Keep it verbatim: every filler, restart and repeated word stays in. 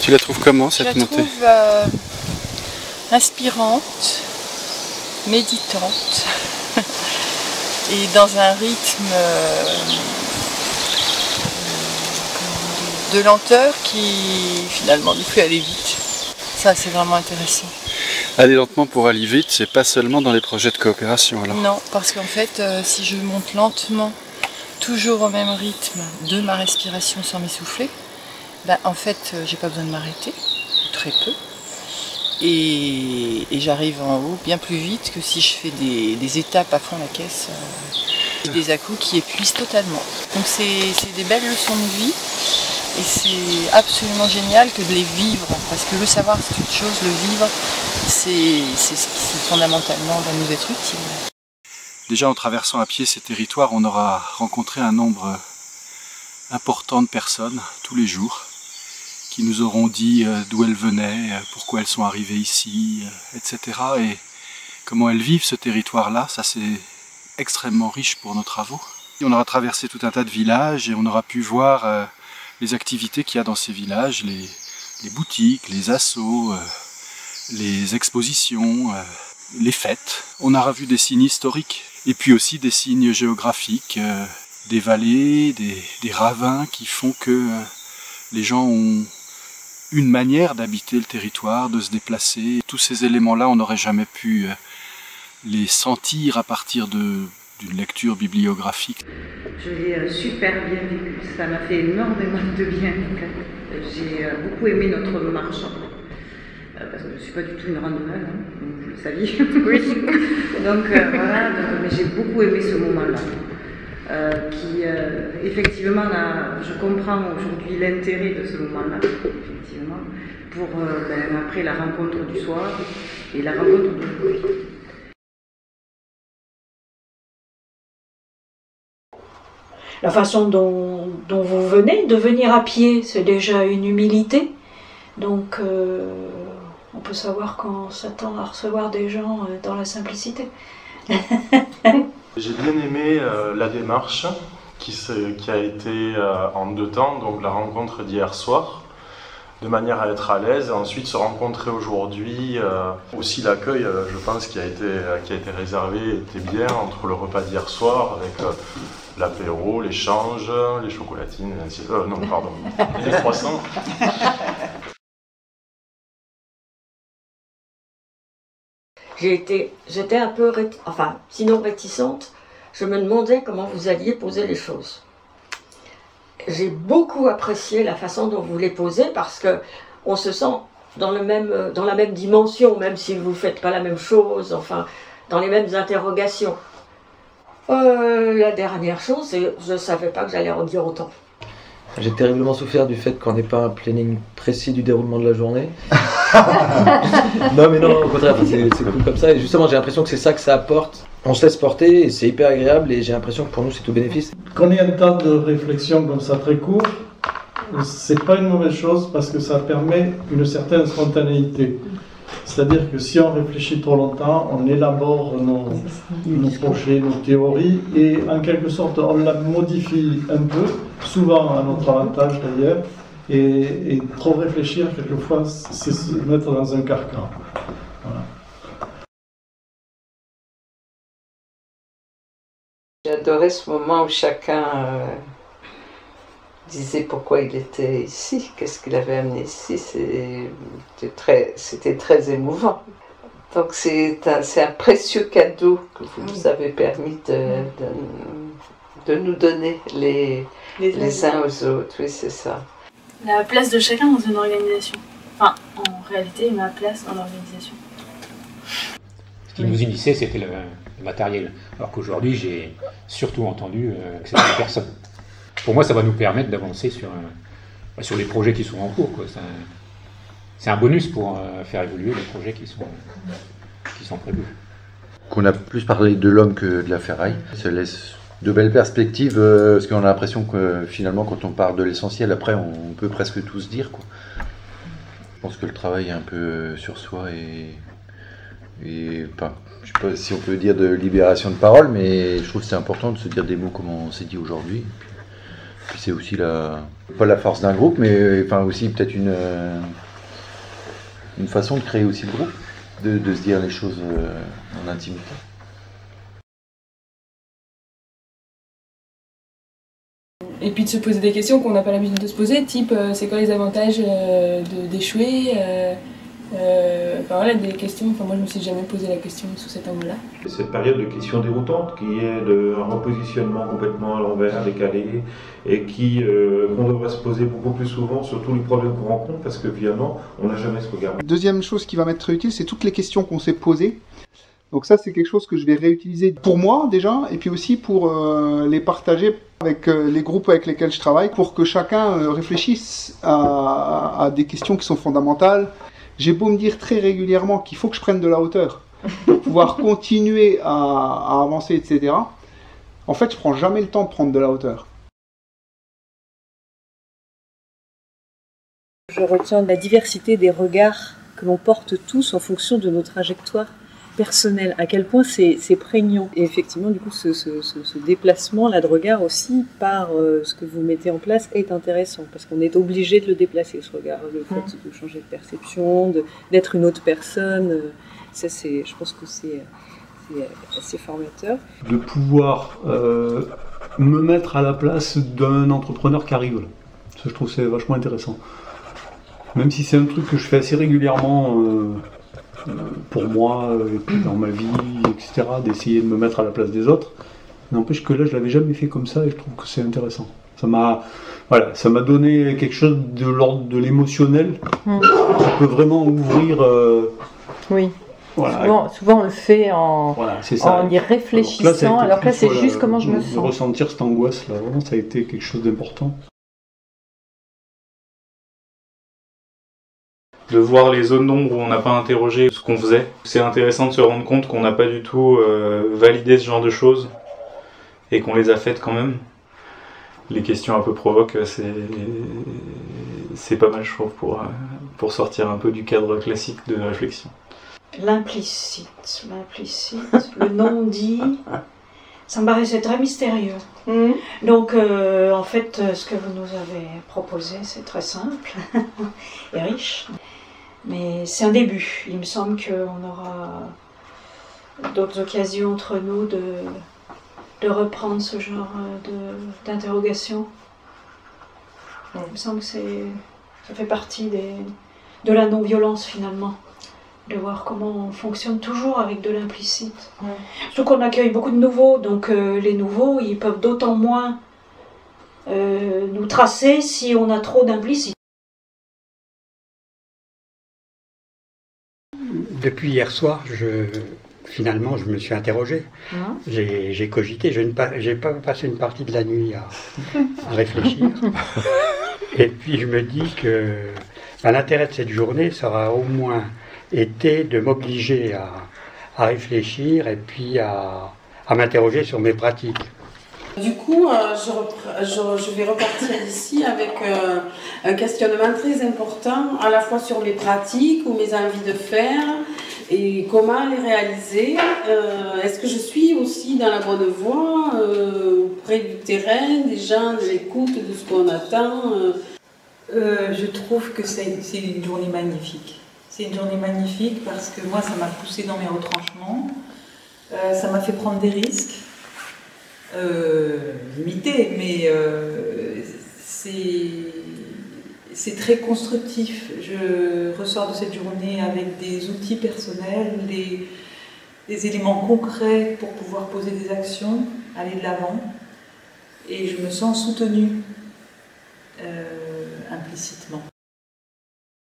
Tu la trouves comment cette Je la montée? trouve euh, inspirante, méditante et dans un rythme euh, de lenteur qui finalement nous fait aller vite. Ça c'est vraiment intéressant. Aller lentement pour aller vite, c'est pas seulement dans les projets de coopération alors? Non, parce qu'en fait euh, si je monte lentement, toujours au même rythme de ma respiration sans m'essouffler, ben, en fait euh, j'ai pas besoin de m'arrêter, très peu. Et, et j'arrive en haut bien plus vite que si je fais des, des étapes à fond la caisse, euh, des à-coups qui épuisent totalement. Donc c'est des belles leçons de vie et c'est absolument génial que de les vivre, parce que le savoir c'est une chose, le vivre c'est ce qui fondamentalement va nous être utile. Déjà en traversant à pied ces territoires, on aura rencontré un nombre important de personnes tous les jours, qui nous auront dit d'où elles venaient, pourquoi elles sont arrivées ici, et cetera. Et comment elles vivent ce territoire-là, ça c'est extrêmement riche pour nos travaux. On aura traversé tout un tas de villages et on aura pu voir euh, les activités qu'il y a dans ces villages, les, les boutiques, les assos, euh, les expositions, euh, les fêtes. On aura vu des signes historiques et puis aussi des signes géographiques, euh, des vallées, des, des ravins qui font que euh, les gens ont une manière d'habiter le territoire, de se déplacer. Tous ces éléments-là, on n'aurait jamais pu les sentir à partir d'une lecture bibliographique. Je l'ai super bien vécu, ça m'a fait énormément de bien. J'ai beaucoup aimé notre marche, parce que je ne suis pas du tout une randonneuse, hein, vous le saviez. Oui. Donc euh, voilà, donc, mais j'ai beaucoup aimé ce moment-là. Euh, qui euh, effectivement, là, je comprends aujourd'hui l'intérêt de ce moment-là, effectivement, pour euh, ben, après la rencontre du soir et la rencontre d'aujourd'hui. La façon dont, dont vous venez, de venir à pied, c'est déjà une humilité, donc euh, on peut savoir qu'on s'attend à recevoir des gens euh, dans la simplicité. J'ai bien aimé euh, la démarche qui, qui a été euh, en deux temps, donc la rencontre d'hier soir, de manière à être à l'aise, et ensuite se rencontrer aujourd'hui. Euh, aussi l'accueil, euh, je pense, qui a été, qui a été réservé était bien entre le repas d'hier soir, avec euh, l'apéro, l'échange, les chocolatines, ainsi, euh, non pardon, les croissants. J'ai été, j'étais un peu, réti, enfin, sinon réticente, je me demandais comment vous alliez poser les choses. J'ai beaucoup apprécié la façon dont vous les posez parce que on se sent dans, le même, dans la même dimension, même si vous ne faites pas la même chose, enfin, dans les mêmes interrogations. Euh, la dernière chose, c'est je ne savais pas que j'allais en dire autant. J'ai terriblement souffert du fait qu'on n'ait pas un planning précis du déroulement de la journée. Non mais non, au contraire, c'est cool comme ça. Et justement, j'ai l'impression que c'est ça que ça apporte. On se laisse porter et c'est hyper agréable et j'ai l'impression que pour nous c'est tout bénéfice. Quand il y a un temps de réflexion comme ça très court, c'est pas une mauvaise chose parce que ça permet une certaine spontanéité. C'est-à-dire que si on réfléchit trop longtemps, on élabore nos, nos projets, nos théories et en quelque sorte on la modifie un peu, souvent à notre avantage d'ailleurs. Et, et trop réfléchir, quelquefois, c'est se mettre dans un carcan. Voilà. J'ai adoré ce moment où chacun euh, disait pourquoi il était ici, qu'est-ce qu'il avait amené ici. C'était très, c'était très émouvant. Donc c'est un, un précieux cadeau que vous nous avez permis de, de, de nous donner les, les, les uns aux autres. Oui, c'est ça. La place de chacun dans une organisation. Enfin, en réalité, ma place dans l'organisation. Ce qui nous initiait, c'était le, le matériel. Alors qu'aujourd'hui, j'ai surtout entendu euh, que c'était les personnes. Pour moi, ça va nous permettre d'avancer sur, euh, sur les projets qui sont en cours. C'est un, un bonus pour euh, faire évoluer les projets qui sont, qui sont prévus. Qu'on a plus parlé de l'homme que de la ferraille. Ça laisse de belles perspectives, euh, parce qu'on a l'impression que finalement quand on part de l'essentiel, après on peut presque tout se dire, quoi. Je pense que le travail est un peu sur soi et, et enfin, je sais pas si on peut dire de libération de parole, mais je trouve que c'est important de se dire des mots comme on s'est dit aujourd'hui. Puis c'est aussi la, pas la force d'un groupe, mais enfin aussi peut-être une, euh, une façon de créer aussi le groupe, de, de se dire les choses euh, en intimité. Et puis de se poser des questions qu'on n'a pas l'habitude de se poser, type euh, c'est quoi les avantages euh, d'échouer euh, euh, enfin voilà, des questions, enfin moi je me suis jamais posé la question sous cet angle-là. Cette période de questions déroutantes qui est de, un repositionnement complètement à l'envers, décalé, et qui euh, qu'on devrait se poser beaucoup plus souvent sur tous les problèmes qu'on rencontre, parce que finalement on n'a jamais ce regard. Deuxième chose qui va m'être très utile, c'est toutes les questions qu'on s'est posées. Donc ça, c'est quelque chose que je vais réutiliser pour moi déjà, et puis aussi pour euh, les partager avec euh, les groupes avec lesquels je travaille, pour que chacun euh, réfléchisse à, à des questions qui sont fondamentales. J'ai beau me dire très régulièrement qu'il faut que je prenne de la hauteur pour pouvoir continuer à, à avancer, et cetera. En fait, je prends jamais le temps de prendre de la hauteur. Je retiens la diversité des regards que l'on porte tous en fonction de nos trajectoires personnelles, à quel point c'est prégnant. Et effectivement, du coup, ce, ce, ce, ce déplacement-là de regard aussi, par euh, ce que vous mettez en place, est intéressant, parce qu'on est obligé de le déplacer, ce regard, le fait mmh. de changer de perception, d'être une autre personne, ça c'est, je pense que c'est assez formateur. De pouvoir euh, me mettre à la place d'un entrepreneur qui arrive là. Ça, je trouve que c'est vachement intéressant. Même si c'est un truc que je fais assez régulièrement euh, euh, pour moi, et puis dans ma vie, et cetera, d'essayer de me mettre à la place des autres. N'empêche que là, je l'avais jamais fait comme ça et je trouve que c'est intéressant. Ça m'a voilà, ça m'a donné quelque chose de l'ordre de l'émotionnel. Mmh. Ça peut vraiment ouvrir... Euh, oui. Voilà. Souvent, souvent on le fait en, voilà, en y réfléchissant, alors que là c'est juste comment je me sens. De ressentir cette angoisse là, vraiment ça a été quelque chose d'important. De voir les zones d'ombre où on n'a pas interrogé ce qu'on faisait. C'est intéressant de se rendre compte qu'on n'a pas du tout euh, validé ce genre de choses et qu'on les a faites quand même. Les questions un peu provoques, c'est pas mal je trouve pour, pour sortir un peu du cadre classique de réflexion. L'implicite, l'implicite, le non-dit, ça me paraissait très mystérieux. Mmh. Donc, euh, en fait, ce que vous nous avez proposé, c'est très simple et riche. Mais c'est un début. Il me semble qu'on aura d'autres occasions entre nous de, de reprendre ce genre d'interrogation. Mmh. Il me semble que ça fait partie des, de la non-violence, finalement. De voir comment on fonctionne toujours avec de l'implicite. Ouais. Surtout qu'on accueille beaucoup de nouveaux, donc euh, les nouveaux, ils peuvent d'autant moins euh, nous tracer si on a trop d'implicite. Depuis hier soir, je, finalement, je me suis interrogé. Mmh. J'ai cogité, je n'ai pas, pas passé une partie de la nuit à, à réfléchir. Et puis je me dis que ben, l'intérêt de cette journée sera au moins était de m'obliger à, à réfléchir et puis à, à m'interroger sur mes pratiques. Du coup, euh, je, je, je vais repartir ici avec euh, un questionnement très important, à la fois sur mes pratiques ou mes envies de faire et comment les réaliser. Euh, Est-ce que je suis aussi dans la bonne voie, euh, près du terrain, des gens, de l'écoute, de ce qu'on attend euh. Euh, Je trouve que c'est une journée magnifique. C'est une journée magnifique parce que moi, ça m'a poussé dans mes retranchements, euh, ça m'a fait prendre des risques, euh, limités, mais euh, c'est très constructif. Je ressors de cette journée avec des outils personnels, des, des éléments concrets pour pouvoir poser des actions, aller de l'avant, et je me sens soutenue euh, implicitement.